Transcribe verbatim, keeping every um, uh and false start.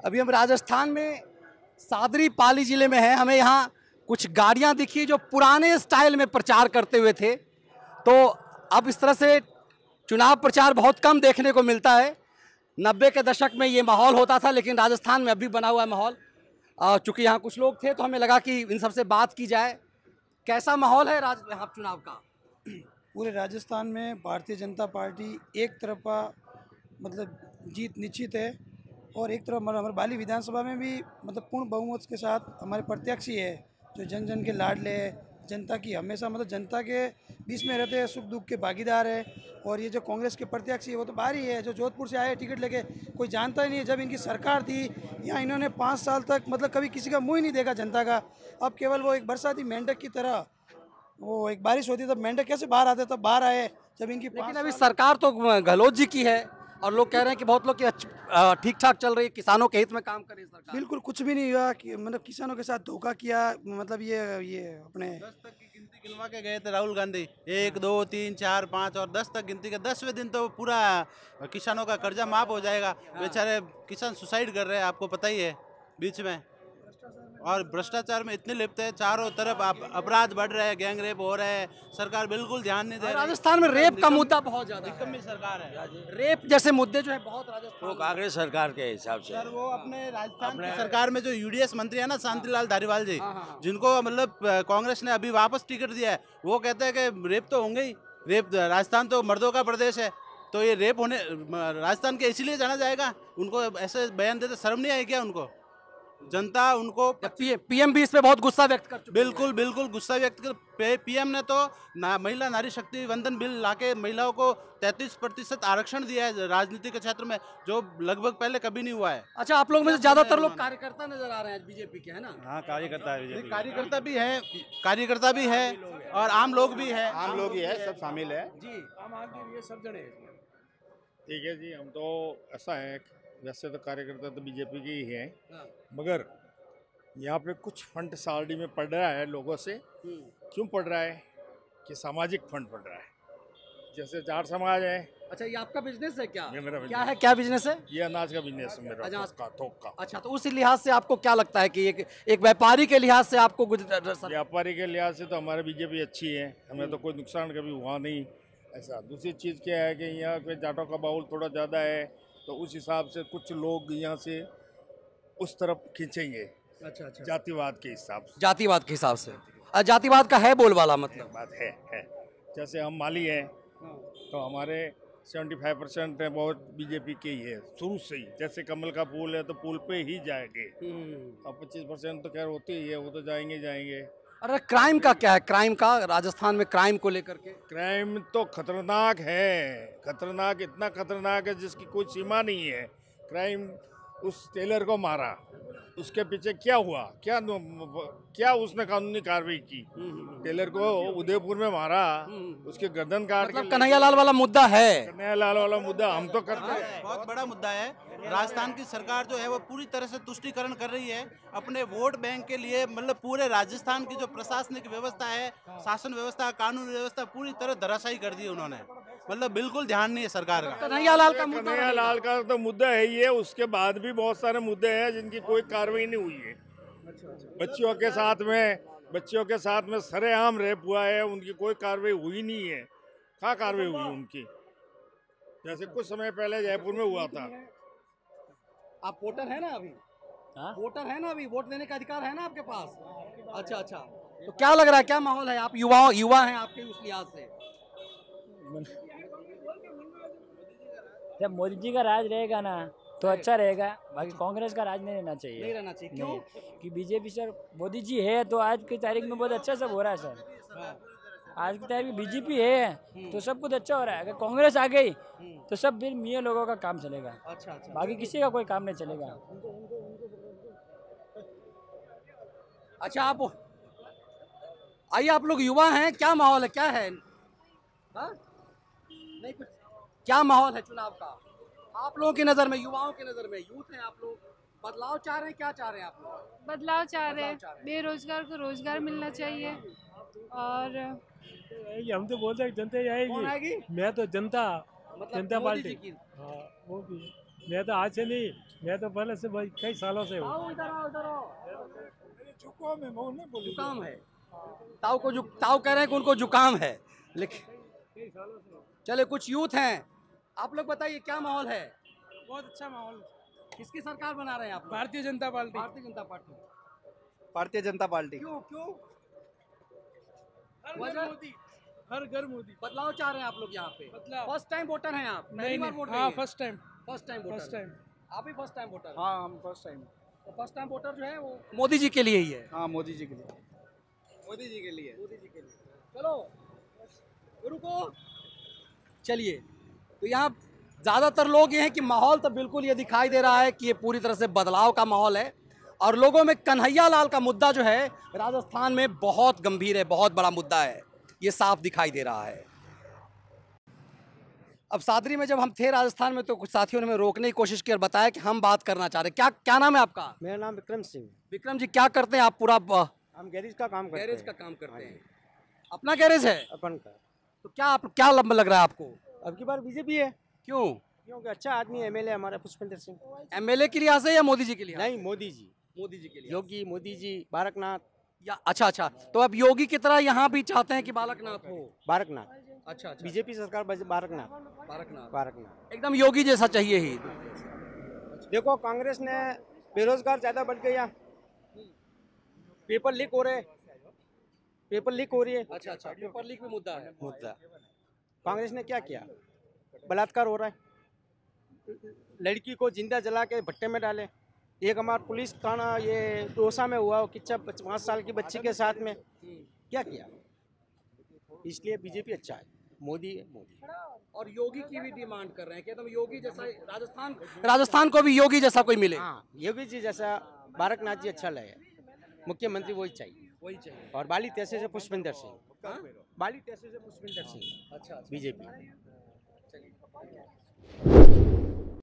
अभी हम राजस्थान में सादरी पाली जिले में हैं। हमें यहाँ कुछ गाड़ियाँ दिखी जो पुराने स्टाइल में प्रचार करते हुए थे। तो अब इस तरह से चुनाव प्रचार बहुत कम देखने को मिलता है। नब्बे के दशक में ये माहौल होता था, लेकिन राजस्थान में अभी बना हुआ माहौल। चूँकि यहाँ कुछ लोग थे तो हमें लगा कि इन सबसे बात की जाए। कैसा माहौल है राज यहाँ चुनाव का? पूरे राजस्थान में भारतीय जनता पार्टी एक तरफा मतलब जीत निश्चित है, और एक तरफ हमारे बाली विधानसभा में भी मतलब पूर्ण बहुमत के साथ हमारे प्रत्याशी है जो जन जन के लाडले है, जनता की हमेशा मतलब जनता के बीच में रहते हैं, सुख दुख के भागीदार है। और ये जो कांग्रेस के प्रत्याशी है वो तो बाहर ही है, जो जोधपुर से आए टिकट लेके, कोई जानता ही नहीं है। जब इनकी सरकार थी यहाँ इन्होंने पाँच साल तक मतलब कभी किसी का मुँह ही नहीं देखा जनता का। अब केवल वो एक बरसाती मेंढक की तरह, वो एक बारिश होती तब मेंढक कैसे बाहर आते तब बाहर आए जब इनकी। लेकिन अभी सरकार तो गहलोत जी की है और लोग कह रहे हैं कि बहुत लोग की ठीक ठाक चल रही है, किसानों के हित में काम कर रही है सरकार। बिल्कुल कुछ भी नहीं हुआ कि मतलब किसानों के साथ धोखा किया। मतलब ये ये अपने दस तक की गिनती गिनवा के गए थे राहुल गांधी, एक दो तीन चार पाँच और दस तक गिनती के दसवें दिन तो पूरा किसानों का कर्जा माफ हो जाएगा। बेचारे किसान सुसाइड कर रहे हैं, आपको पता ही है बीच में। और भ्रष्टाचार में इतने लिप्त है, चारों तरफ अपराध बढ़ रहे हैं, गैंग रेप हो रहे हैं, सरकार बिल्कुल ध्यान नहीं दे रही। राजस्थान में रेप का मुद्दा बहुत ज्यादा है। निकम्मी सरकार है। रेप जैसे मुद्दे जो है बहुत राजस्थान वो कांग्रेस सरकार के हिसाब से। सर वो अपने राजस्थान की सरकार में जो यूडीएस मंत्री है ना शांतिलाल धारीवाल जी, जिनको मतलब कांग्रेस ने अभी वापस टिकट दिया है, वो कहते हैं कि रेप तो होंगे ही। रेप, राजस्थान तो मर्दों का प्रदेश है, तो ये रेप होने राजस्थान के इसीलिए जाना जाएगा। उनको ऐसे बयान देते शर्म नहीं आई क्या उनको? जनता उनको पीएम भी इस पे बहुत गुस्सा व्यक्त कर चुके हैं। बिल्कुल बिल्कुल गुस्सा व्यक्त कर। पीएम ने तो ना महिला नारी शक्ति वंदन बिल लाके महिलाओं को तैंतीस प्रतिशत आरक्षण दिया है राजनीति के क्षेत्र में, जो लगभग पहले कभी नहीं हुआ है। अच्छा, आप लोग में से ज्यादातर लोग कार्यकर्ता नजर आ रहे हैं बीजेपी के, है ना? हाँ, कार्यकर्ता है, कार्यकर्ता भी है, कार्यकर्ता भी है और आम लोग भी है, आम लोग ही है, सब शामिल है जी। आम आदमी ये सब जने। ठीक है जी, हम तो ऐसा है, वैसे तो कार्यकर्ता तो बीजेपी के ही हैं, मगर यहाँ पे कुछ फंड सालडी में पड़ रहा है लोगों से। क्यों पड़ रहा है? कि सामाजिक फंड पड़ रहा है। जैसे चार समाज है। अच्छा, ये आपका बिजनेस है क्या? ये मेरा क्या बिजनेस है, क्या बिजनेस है? ये अनाज का बिजनेस है मेरा, अनाज थोक का, थोक का। अच्छा, तो उस लिहाज से आपको क्या लगता है कि एक एक व्यापारी के लिहाज से आपको व्यापारी के लिहाज से तो हमारे बीजेपी अच्छी है, हमें तो कोई नुकसान कभी हुआ नहीं ऐसा। दूसरी चीज़ क्या है कि यहाँ पे जाटों का बाहुल थोड़ा ज़्यादा है, तो उस हिसाब से कुछ लोग यहाँ से उस तरफ खींचेंगे। अच्छा अच्छा, जातिवाद के हिसाब से। जातिवाद के हिसाब से जातिवाद का है बोलबाला, मतलब बात है है जैसे हम माली हैं तो हमारे पचहत्तर परसेंट बहुत बीजेपी के ही है शुरू से ही। जैसे कमल का फूल है तो फूल पे ही जाएंगे, और पच्चीस परसेंट तो खैर होते ही है, वो तो जाएंगे जाएंगे। अरे क्राइम का क्या है? क्राइम का राजस्थान में क्राइम को लेकर के क्राइम तो खतरनाक है, खतरनाक, इतना खतरनाक है जिसकी कोई सीमा नहीं है। क्राइम, उस टेलर को मारा, उसके पीछे क्या हुआ? क्या क्या उसने कानूनी कार्रवाई की? टेलर को उदयपुर में मारा, उसके गर्दन काट मतलब कन्हैया लाल वाला मुद्दा है। कन्हैया लाल वाला मुद्दा हम तो करते हैं, बहुत बड़ा मुद्दा है। राजस्थान की सरकार जो है वो पूरी तरह से तुष्टीकरण कर रही है अपने वोट बैंक के लिए। मतलब पूरे राजस्थान की जो प्रशासनिक व्यवस्था है, शासन व्यवस्था, कानून व्यवस्था पूरी तरह धराशायी कर दी उन्होंने। मतलब बिल्कुल ध्यान नहीं है सरकार का। कन्हैया लाल का मुद्दा कन्हैया लाल का तो मुद्दा है ही है, उसके बाद भी बहुत सारे मुद्दे हैं जिनकी कोई कार्रवाई नहीं हुई है। बच्चियों के साथ में बच्चियों के साथ में सरेआम रेप हुआ है, उनकी कोई कार्रवाई हुई नहीं है। क्या कार्रवाई हुई उनकी? जैसे कुछ समय पहले जयपुर में हुआ था। आप वोटर है ना अभी? वोटर है ना अभी? वोट देने का अधिकार है ना आपके पास? अच्छा अच्छा, तो क्या लग रहा है, क्या माहौल है? आप युवा युवा हैं आपके उस लिहाज से? जब मोदी जी का राज रहेगा ना तो अच्छा रहेगा, बाकी कांग्रेस का राज नहीं रहना चाहिए। नहीं रहना चाहिए। क्यों? कि बीजेपी सर मोदी जी है तो आज की तारीख में बहुत अच्छा सब हो रहा है सर। आज की तारीख में बीजेपी है तो सब कुछ अच्छा हो रहा है। अगर कांग्रेस आ गई तो सब फिर मियाँ लोगों का काम चलेगा। अच्छा अच्छा, बाकी किसी का कोई काम नहीं चलेगा। अच्छा, आप आइए, आप लोग युवा हैं, क्या माहौल है, क्या है? हा? नहीं कुछ, क्या माहौल है चुनाव का आप लोगों की नज़र में, युवाओं की नज़र में? यूथ हैं आप लोग, बदलाव चाह रहे हैं, क्या चाह रहे हैं आप लोग? बदलाव चाह रहे हैं, बेरोजगार को रोजगार मिलना चाहिए। और हम तो बोलते हैं जनता ही आएगी। कौन आएगी? मैं तो जनता, मतलब जनता मोदी पार्टी जी की। हाँ, वो भी मैं तो आज से नहीं, मैं तो पहले से भाई कई सालों से हूँ। जुकाम है, ताऊ को जु ताऊ कह रहे हैं कि उनको जुकाम है, लेकिन चले कुछ यूथ हैं, आप लोग बताइए क्या माहौल है? बहुत अच्छा माहौल। किसकी सरकार बना रहे हैं आप लोग? Bharatiya Janata party. Bharatiya Janata party. Bharatiya Janata party. क्यों क्यों हर वजह? घर मोदी, हर घर मोदी। बदलाव चाह रहे हैं आप लोग यहाँ पे? बदलाव। फर्स्ट टाइम वोटर हैं आप? नहीं पहली बार नहीं, वोट हाँ देंगे? First time. First time voter. First time. आप भी फर्स्ट टाइम वोटर? हाँ हम फर्स्ट टाइम। तो फर्स्ट टाइम वोटर जो है वो मोदी जी के लिए ही है। हाँ मोदी जी के लिए। मोदी जी के लिए। मोदी जी के लिए। चलो रुको, चलिए। तो यहाँ ज़्यादातर लोग ये हैं कि माहौल तो बिल्कुल ये दिखाई दे रहा है कि ये पूरी तरह से बदलाव का माहौल है, और लोगों में कन्हैया लाल का मुद्दा जो है राजस्थान में बहुत गंभीर है, बहुत बड़ा मुद्दा है, ये साफ दिखाई दे रहा है। अब सादरी में जब हम थे राजस्थान में तो कुछ साथियों ने हमें रोकने की कोशिश की और बताया कि हम बात करना चाह रहे हैं। क्या क्या नाम है आपका? मेरा नाम विक्रम सिंह। विक्रम जी, क्या करते हैं आप? पूरा ब- हम गैरेज का काम करते हैं। गैरेज का काम करते हैं। अपना गैरेज है? अपन का। तो क्या आप क्या लंबा लग रहा है आपको? अब की बार बीजेपी है। क्यों? क्योंकि अच्छा आदमी एमएलए हमारा पुष्पेंद्र सिंह। एमएलए के लिहाज से या मोदी जी के लिहाज? नहीं, मोदी जी। मोदी जी के लिए। योगी, मोदी जी, बारकनाथ। या अच्छा अच्छा, तो अब योगी की तरह यहाँ भी चाहते हैं कि बालकनाथ हो? बारकनाथ। अच्छा अच्छा, बीजेपी सरकार बज- बारकनाथ। बालकनाथ बारकनाथ। एकदम योगी जैसा चाहिए ही। देखो कांग्रेस ने बेरोजगार ज्यादा बढ़ गया, पेपर लीक हो रहे, पेपर लीक हो रही है। अच्छा अच्छा, पेपर लीक में मुद्दा है। मुद्दा कांग्रेस ने क्या किया? बलात्कार हो रहा है, लड़की को जिंदा जला के भट्टे में डाले। एक हमारा पुलिस थाना ये डोसा में हुआ, किच्चा पाँच साल की बच्ची के साथ में क्या किया? इसलिए बीजेपी अच्छा है, मोदी है मोदी। और योगी की भी डिमांड कर रहे हैं कि एकदम योगी जैसा राजस्थान राजस्थान को भी योगी जैसा कोई मिले। हाँ, योगी जी जैसा बारकनाथ जी अच्छा लगे, मुख्यमंत्री वही चाहिए। वही चाहिए। और बाली तहसील से पुष्पेंद्र सिंह। बाली तहसील से पुष्पेंद्र सिंह। अच्छा अच्छा, बीजेपी। चलिए।